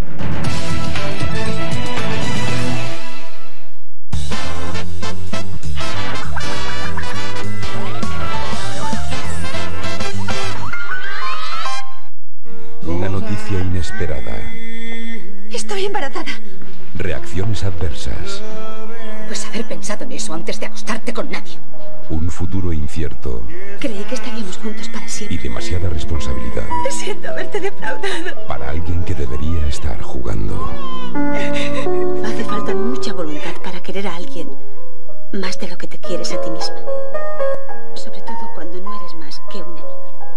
Una noticia inesperada. Estoy embarazada. Reacciones adversas. Pues haber pensado en eso antes de acostarte con nadie. Un futuro incierto. Creí que estaríamos juntos para siempre. Y demasiada responsabilidad. Siento haberte defraudado. Para alguien que debería estar jugando. Hace falta mucha voluntad para querer a alguien más de lo que te quieres a ti misma. Sobre todo cuando no eres más que una niña.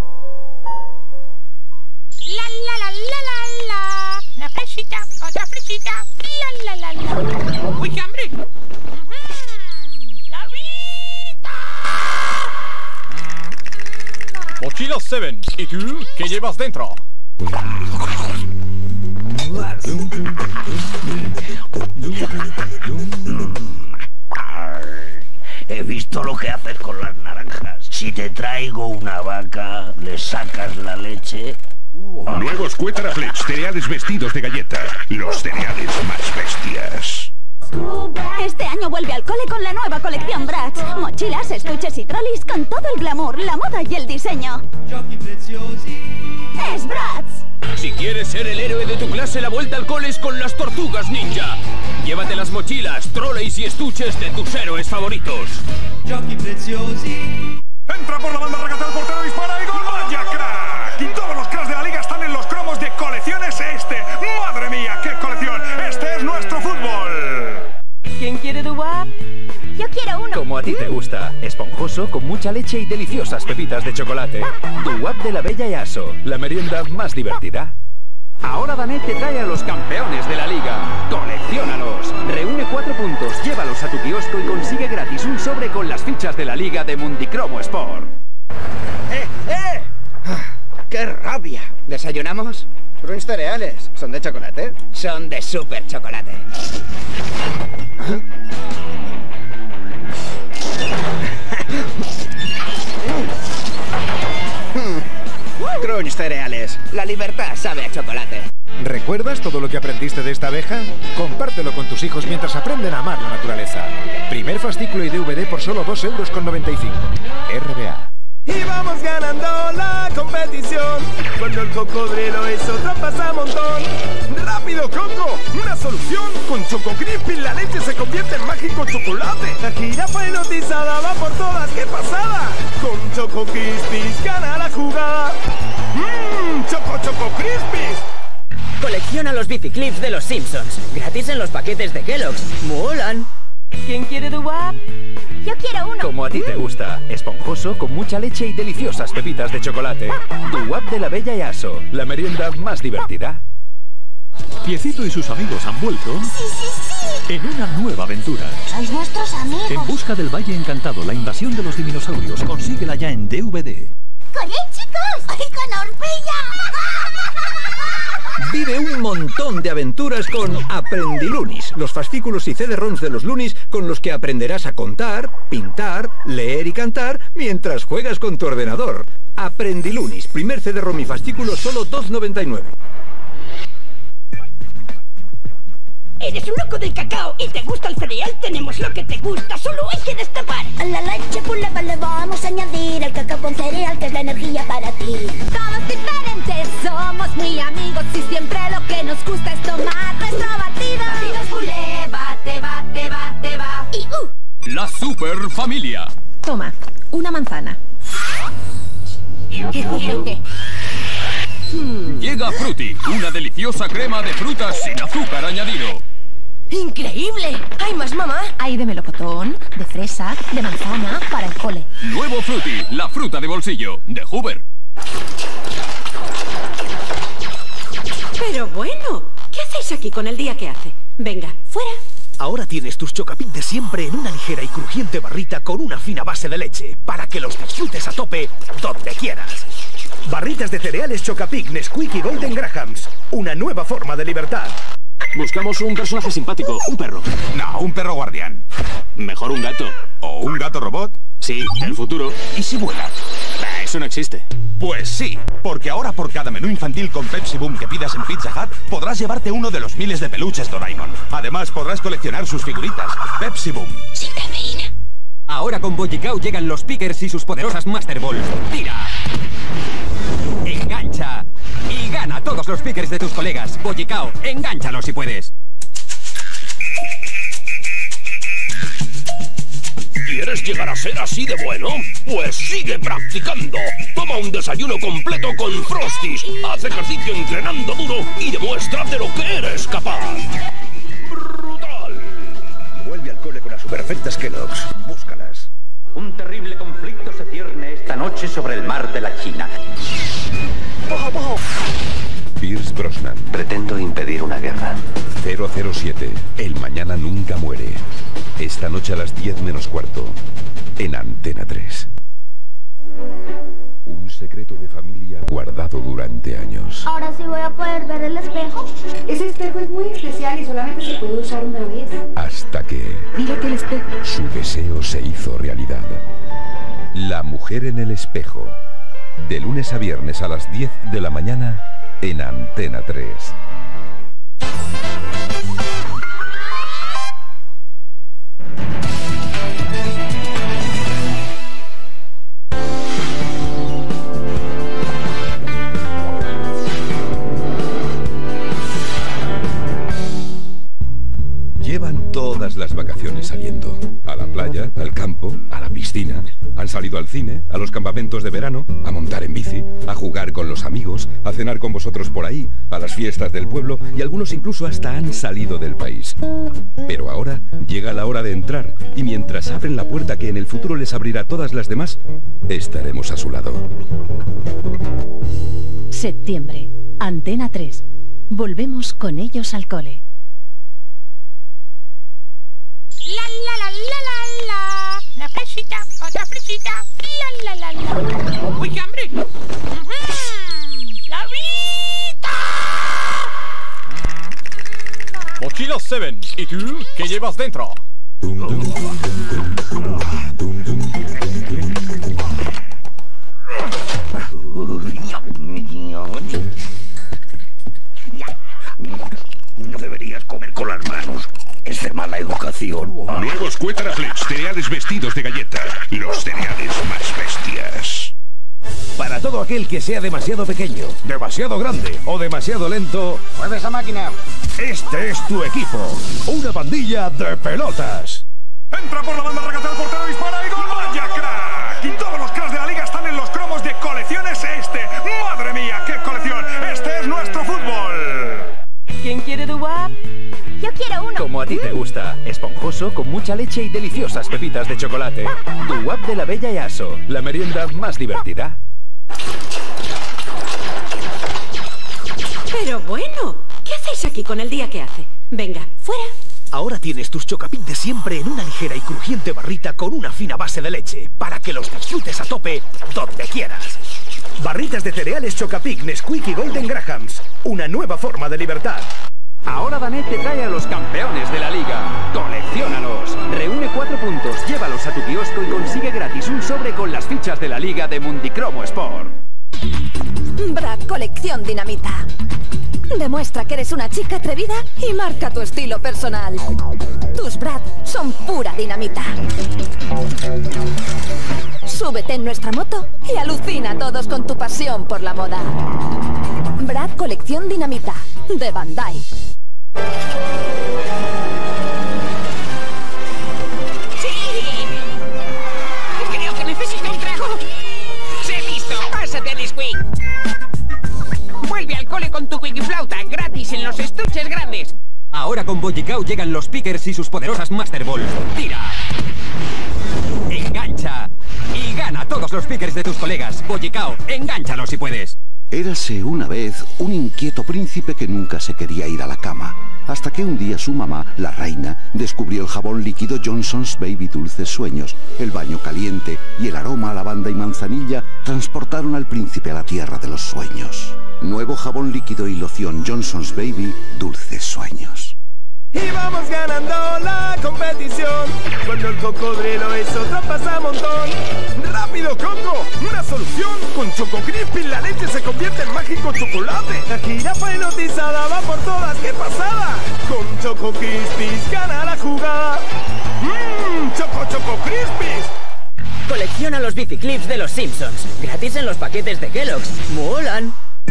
La la la la la la. Una fresita, otra fresita. La la la la. ¡Uy, qué hambre! ¡La vida! Mochila 7. ¿Y tú qué llevas dentro? He visto lo que haces con las naranjas. Si te traigo una vaca, le sacas la leche. Nuevos Cuétaraflex, cereales vestidos de galleta. Los cereales más bestias. Este año vuelve al cole con la nueva colección Bratz. Mochilas, estuches y trolis con todo el glamour, la moda y el diseño. ¡Es Bratz! Si quieres ser el héroe de tu clase, la vuelta al cole es con las Tortugas Ninja. Llévate las mochilas, troleys y estuches de tus héroes favoritos. Entra por la banda, regata el portero, dispara y gol. ¡Vaya crack! Y todos los cracks de la liga están en los cromos de Colecciones Este. ¡Madre mía, qué colección! ¡Este es nuestro fútbol! ¿Quién quiere doo-wop? Yo quiero uno. Como a ti te gusta, esponjoso, con mucha leche y deliciosas pepitas de chocolate. Doo-wop de la Bella y Aso, la merienda más divertida. Ahora Danet te trae a los campeones de la liga. ¡Colecciónalos! Reúne 4 puntos, llévalos a tu kiosco y consigue gratis un sobre con las fichas de la liga de Mundicromo Sport. ¡Eh! ¡Qué rabia! ¿Desayunamos? Pruins cereales. ¿Son de chocolate? Son de súper chocolate. Crunch cereales. La libertad sabe a chocolate. ¿Recuerdas todo lo que aprendiste de esta abeja? Compártelo con tus hijos mientras aprenden a amar la naturaleza. Primer fascículo y DVD por solo 2,95 €. RBA. Y vamos ganando la competición. Cuando el cocodrilo hizo trampas a montón. ¡Rápido, Coco! ¡Una solución! Con Choco Crispy la leche se convierte en mágico chocolate. La jirafa hipnotizada va por todas. ¡Qué pasada! Con Choco Crispies gana la jugada. Choco Crispies! Colecciona los biciclips de los Simpsons. Gratis en los paquetes de Kellogg's. ¡Molan! ¿Quién quiere doo-wop? Yo quiero uno. Como a ti te gusta, esponjoso, con mucha leche y deliciosas pepitas de chocolate. Doo-wop de la Bella y Aso, la merienda más divertida. Piecito y sus amigos han vuelto en una nueva aventura. Sois nuestros amigos. En busca del Valle Encantado, la invasión de los dinosaurios. Consíguela ya en DVD. ¡Con él, chicos! ¡Ay, con Orpella! Vive un montón de aventuras con Aprendilunis, los fascículos y CD-ROMs de los Lunis con los que aprenderás a contar, pintar, leer y cantar mientras juegas con tu ordenador. Aprendilunis, primer CD-ROM y fascículo, solo $2,99. ¿Eres un loco del cacao y te gusta el cereal? Tenemos lo que te gusta, solo hay que destapar. A la leche puleva le vamos a añadir el cacao con cereal, que es la energía para ti. Todos diferentes, somos muy amigos y siempre lo que nos gusta es tomar nuestro batido. Batidos puleva, te va. Y La super familia. Toma, una manzana. Llega Fruity, una deliciosa crema de frutas sin azúcar añadido. ¡Increíble! ¿Hay más, mamá? Hay de melocotón, de fresa, de manzana, para el cole. Nuevo Fruity, la fruta de bolsillo, de Hoover. Pero bueno, ¿qué hacéis aquí con el día que hace? Venga, fuera. Ahora tienes tus Chocapic de siempre en una ligera y crujiente barrita con una fina base de leche, para que los disfrutes a tope donde quieras. Barritas de cereales Chocapic, Nesquik y Golden Grahams. Una nueva forma de libertad. Buscamos un personaje simpático, un perro. No, un perro guardián. Mejor un gato. ¿O un gato robot? Sí, el futuro. ¿Y si vuela? Eso Eso no existe. Pues sí, porque ahora por cada menú infantil con Pepsi Boom que pidas en Pizza Hut, podrás llevarte uno de los miles de peluches Doraemon. Además, podrás coleccionar sus figuritas. Pepsi Boom. Sin cafeína. Ahora con Boyicao llegan los Pickers y sus poderosas Master Balls. ¡Tira! ¡Engancha! Y gana todos los Pickers de tus colegas. Boyicao, engánchalos si puedes. ¿Quieres llegar a ser así de bueno? Pues sigue practicando. Toma un desayuno completo con Frosties. Haz ejercicio entrenando duro y demuéstrate lo que eres capaz. ¡Brutal! Vuelve al cole con las superfectas Kellogg's. Búscalas. Un terrible conflicto se cierne esta noche sobre el mar de la China. Pierce Brosnan. Pretendo impedir una guerra. 007. El mañana nunca muere. Esta noche a las 10 menos cuarto. En Antena 3. Un secreto de familia guardado durante años. Ahora sí voy a poder ver el espejo. Ese espejo es muy especial y solamente se puede usar una vez. Hasta que... Mira que el espejo. Su deseo se hizo realidad. La mujer en el espejo. De lunes a viernes a las 10 de la mañana en Antena 3. Llevan todas las vacaciones saliendo. A la playa, al campo, a la piscina. Han salido al cine, a los campamentos de verano, a montar en bici, a jugar con los amigos, a cenar con vosotros por ahí, a las fiestas del pueblo y algunos incluso hasta han salido del país. Pero ahora llega la hora de entrar y mientras abren la puerta que en el futuro les abrirá todas las demás, estaremos a su lado. Septiembre. Antena 3. Volvemos con ellos al cole. La la la la la la. Una fresita, otra fresita. La la la la. ¡Uy, qué hambre! ¡La vida! Mochila 7. ¿Y tú qué llevas dentro? No deberías comer con las manos. Es de mala educación. Nuevos Cuétaraflex, cereales vestidos de galleta. Los cereales más bestias. Para todo aquel que sea demasiado pequeño, demasiado grande o demasiado lento, ¡mueve esa máquina! Este es tu equipo. Una pandilla de pelotas. Entra por la banda, regata el portero, dispara y gol. ¡Vaya crack! Y todos los cracks de la liga están en los cromos de colecciones este. ¡Madre mía, qué colección! Este es nuestro fútbol. ¿Quién quiere doo-wop? Yo quiero uno. Como a ti te gusta, esponjoso con mucha leche y deliciosas pepitas de chocolate. Doo-wop de la Bella y Aso, la merienda más divertida. Pero bueno, ¿qué hacéis aquí con el día que hace? Venga, fuera. Ahora tienes tus Chocapic de siempre en una ligera y crujiente barrita con una fina base de leche, para que los disfrutes a tope donde quieras. Barritas de cereales Chocapic, Nesquik y Golden Grahams. Una nueva forma de libertad. Ahora Danet te trae a los campeones de la liga. ¡Colecciónalos! Reúne 4 puntos, llévalos a tu kiosco y consigue gratis un sobre con las fichas de la liga de Mundicromo Sport. Brad Colección Dinamita. Demuestra que eres una chica atrevida y marca tu estilo personal. Tus Brad son pura dinamita. Súbete en nuestra moto y alucina a todos con tu pasión por la moda. Brad Colección Dinamita, de Bandai. ¡Sí! Creo que necesito un trago. ¡Sé listo! ¡Pásate a Nesquik! Vuelve al cole con tu Wikiflauta, gratis en los estuches grandes. Ahora con Boyicao llegan los Pickers y sus poderosas Master Balls. ¡Tira! ¡Engancha! Y gana todos los Pickers de tus colegas. Boyicao, engánchalos si puedes. Érase una vez un inquieto príncipe que nunca se quería ir a la cama, hasta que un día su mamá, la reina, descubrió el jabón líquido Johnson's Baby Dulces Sueños. El baño caliente y el aroma a lavanda y manzanilla transportaron al príncipe a la tierra de los sueños. Nuevo jabón líquido y loción Johnson's Baby Dulces Sueños. y vamos ganando la competición. Cuando el cocodrilo hizo trampas a montón. ¡Rápido, Coco! ¡Una solución! Con Choco Crispy la leche se convierte en mágico chocolate. La jirafa hipnotizada va por todas. ¡Qué pasada! Con Choco Crispies gana la jugada. Choco Crispies. Colecciona los biciclips de los Simpsons. Gratis en los paquetes de Kellogg's. ¡Molan!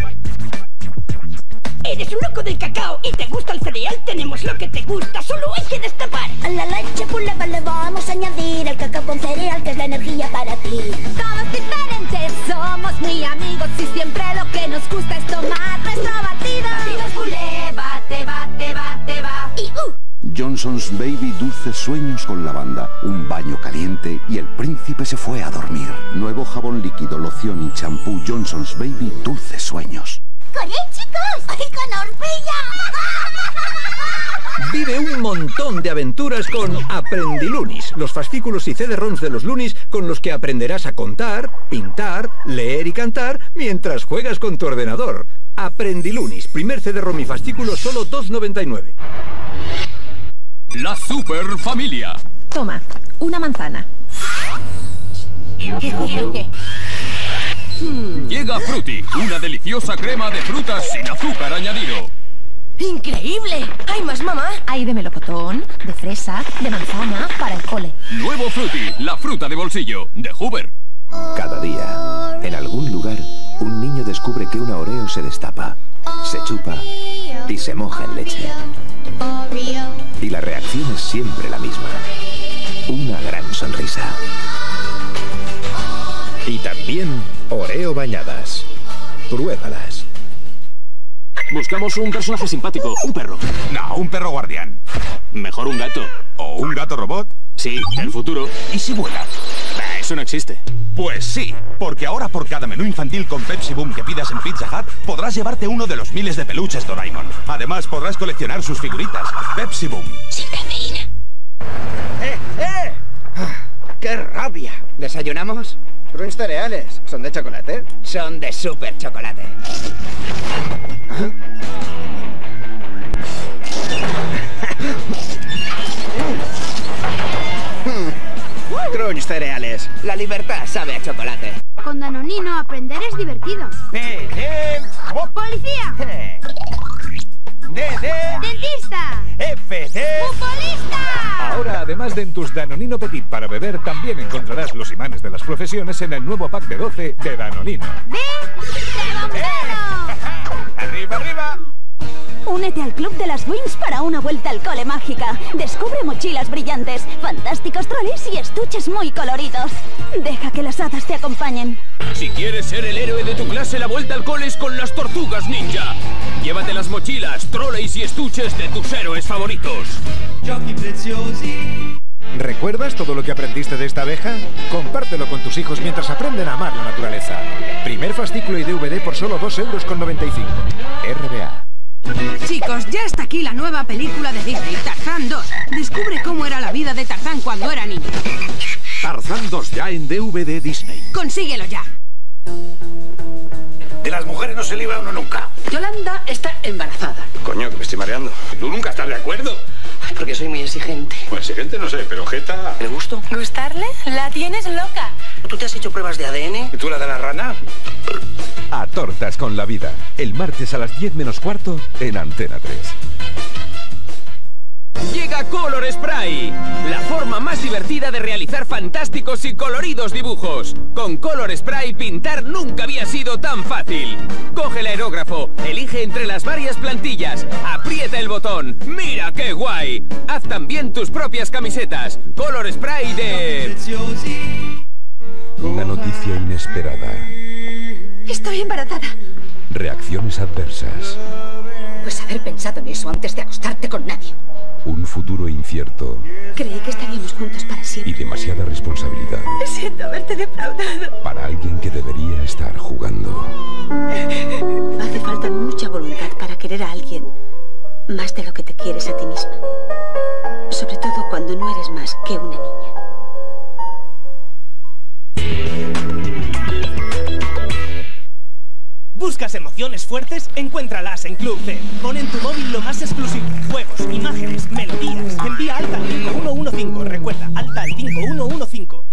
¿Eres un loco del cacao y te gusta el cereal? Tenemos lo que te gusta, solo hay que destapar. A la leche puleva le vamos a añadir el cacao con cereal, que es la energía para ti. Todos diferentes, somos muy amigos y siempre lo que nos gusta es tomar nuestro batido. Batidos puleva, te va. Y Johnson's Baby Dulces Sueños con lavanda, un baño caliente y el príncipe se fue a dormir. Nuevo jabón líquido, loción y champú Johnson's Baby Dulces Sueños. ¡Corre, chicos! ¡Ay, con Orpella! Vive un montón de aventuras con Aprendilunis, los fascículos y CD-ROMs de los Lunis con los que aprenderás a contar, pintar, leer y cantar mientras juegas con tu ordenador. Aprendilunis, primer CD-ROM y fascículo solo $2,99. La super familia. Toma, una manzana. Llega Fruity, una deliciosa crema de frutas sin azúcar añadido. ¡Increíble! ¿Hay más, mamá? Hay de melocotón, de fresa, de manzana, para el cole. Nuevo Fruity, la fruta de bolsillo, de Hoover. Cada día, en algún lugar, un niño descubre que una Oreo se destapa, se chupa y se moja en leche. Y la reacción es siempre la misma. Una gran sonrisa. Y también Oreo bañadas. Pruébalas. Buscamos un personaje simpático, un perro. No, un perro guardián. Mejor un gato. ¿O un gato robot? Sí, el futuro. ¿Y si vuela? Eso no existe. Pues sí, porque ahora por cada menú infantil con Pepsi Boom que pidas en Pizza Hut, podrás llevarte uno de los miles de peluches Doraemon. Además, podrás coleccionar sus figuritas. Pepsi Boom. Sin cafeína. ¡Qué rabia! ¿Desayunamos? Pruins cereales. ¿Son de chocolate? Son de super chocolate. Crunch cereales. La libertad sabe a chocolate. Con Danonino aprender es divertido. ¡Policía! ¡Dentista! ¡Futbolista! Ahora, además de en tus Danonino Petit para beber, también encontrarás los imanes de las profesiones en el nuevo pack de 12 de Danonino. ¡Arriba, arriba! Únete al Club de las Wings para una vuelta al cole mágica. Descubre mochilas brillantes, fantásticos trolis y estuches muy coloridos. Deja que las hadas te acompañen. Si quieres ser el héroe de tu clase, la vuelta al cole es con las Tortugas Ninja. Llévate las mochilas, troleys y estuches de tus héroes favoritos. ¿Recuerdas todo lo que aprendiste de esta abeja? Compártelo con tus hijos mientras aprenden a amar la naturaleza. Primer fascículo y DVD por solo €2,95. RBA. Chicos, ya está aquí la nueva película de Disney, Tarzán 2. Descubre cómo era la vida de Tarzán cuando era niño. Tarzán 2 ya en DVD Disney. Consíguelo ya. De las mujeres no se libra uno nunca. Yolanda está embarazada. Coño, que me estoy mareando. ¿Tú nunca estás de acuerdo? Ay, porque soy muy exigente. Pues exigente no sé, pero Jeta... ¿Le gusto? ¿Gustarle? La tienes loca. ¿Tú te has hecho pruebas de ADN? ¿Y tú la de la rana? A tortas con la vida. El martes a las 10 menos cuarto en Antena 3. Llega Color Spray, la forma más divertida de realizar fantásticos y coloridos dibujos. Con Color Spray pintar nunca había sido tan fácil. Coge el aerógrafo, elige entre las varias plantillas, aprieta el botón. ¡Mira qué guay! Haz también tus propias camisetas. Color Spray de... Una noticia inesperada. Estoy embarazada. Reacciones adversas. Pues haber pensado en eso antes de acostarte con nadie. Un futuro incierto. Creí que estaríamos juntos para siempre. Y demasiada responsabilidad. Siento haberte defraudado. Para alguien que debería estar jugando. Hace falta mucha voluntad para querer a alguien más de lo que te quieres a ti misma. Sobre todo cuando no eres más que una niña. Busca ¿Buscas emociones fuertes? Encuéntralas en Club C. Pon en tu móvil lo más exclusivo. Juegos, imágenes, melodías. Envía alta al 5115. Recuerda, alta al 5115.